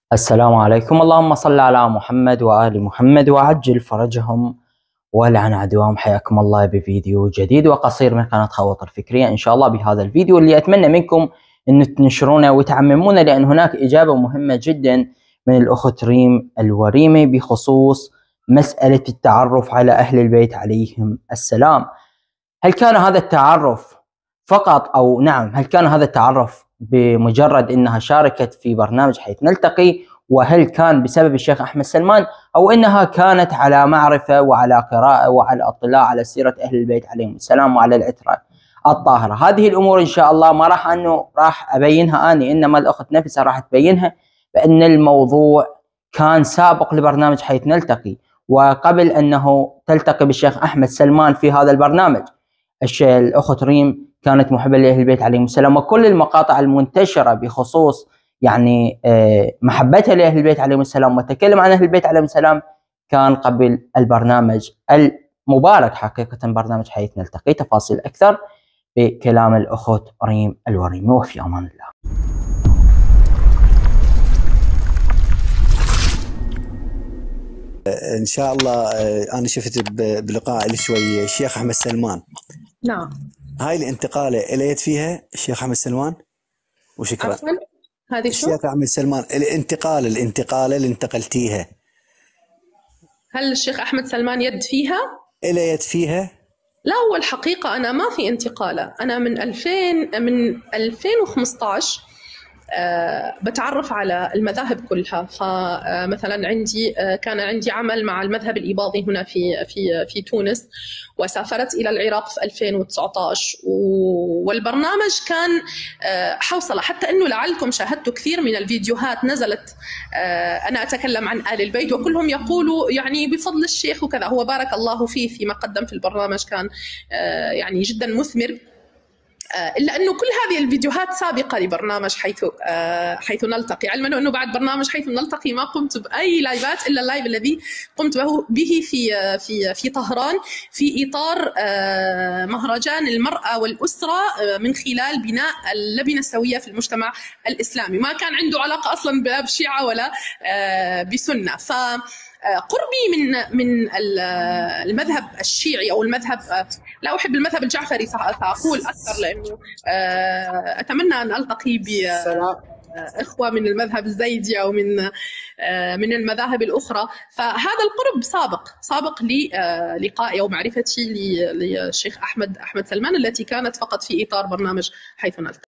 السلام عليكم. اللهم صل على محمد وآل محمد وعجل فرجهم ولعن عدوهم. حياكم الله بفيديو جديد وقصير من قناة خواطر فكرية إن شاء الله. بهذا الفيديو اللي أتمنى منكم أن تنشرونه وتعممونه، لأن هناك إجابة مهمة جدا من الأخت ريم الوريمي بخصوص مسألة التعرف على أهل البيت عليهم السلام. هل كان هذا التعرف فقط، أو نعم، هل كان هذا التعرف بمجرد أنها شاركت في برنامج حيث نلتقي؟ وهل كان بسبب الشيخ أحمد سلمان، أو أنها كانت على معرفة وعلى قراءة وعلى اطلاع على سيرة أهل البيت عليهم السلام وعلى العترة الطاهرة؟ هذه الأمور إن شاء الله ما راح أبينها أنا، إنما الأخت نفسها راح تبينها، بأن الموضوع كان سابق لبرنامج حيث نلتقي، وقبل أنه تلتقي بالشيخ أحمد سلمان في هذا البرنامج الأخت ريم كانت محبة لأهل البيت عليهم السلام، وكل المقاطع المنتشرة بخصوص يعني محبتها لأهل البيت عليهم السلام وتكلم عن أهل البيت عليهم السلام كان قبل البرنامج المبارك حقيقة، برنامج حيث نلتقي. تفاصيل أكثر بكلام الأخت ريم الوريمي، وفي أمان الله. ان شاء الله. انا شفت بلقاء اللي شوي الشيخ احمد سلمان. نعم. هاي الانتقاله اليت فيها الشيخ احمد سلمان. وشكرا. عفوا، هذه شو؟ الشيخ احمد سلمان، الانتقاله اللي انتقلتيها، هل الشيخ أحمد سلمان يد فيها؟ اليت فيها؟ لا، هو الحقيقة أنا ما في انتقالة. أنا من 2015 بتعرف على المذاهب كلها. فمثلا كان عندي عمل مع المذهب الإباضي هنا في تونس، وسافرت إلى العراق في 2019، والبرنامج كان حوصلة، حتى أنه لعلكم شاهدتوا كثير من الفيديوهات نزلت أنا أتكلم عن آل البيت، وكلهم يقولوا يعني بفضل الشيخ وكذا. هو بارك الله فيه فيما قدم في البرنامج، كان يعني جدا مثمر، إلا أنه كل هذه الفيديوهات سابقة لبرنامج حيث نلتقي، علما أنه بعد برنامج حيث نلتقي ما قمت بأي لايفات إلا اللايف الذي قمت به في طهران في إطار مهرجان المرأة والأسرة من خلال بناء اللبنة السوية في المجتمع الإسلامي. ما كان عنده علاقة أصلا لا بشيعة ولا بسنة. قربي من المذهب الشيعي أو المذهب، لا أحب المذهب الجعفري سأقول أكثر، لأنه أتمنى أن ألتقي بإخوة من المذهب الزيدي أو من المذاهب الأخرى. فهذا القرب سابق للقائي أو معرفتي للشيخ أحمد سلمان، التي كانت فقط في إطار برنامج حيث نلتقي.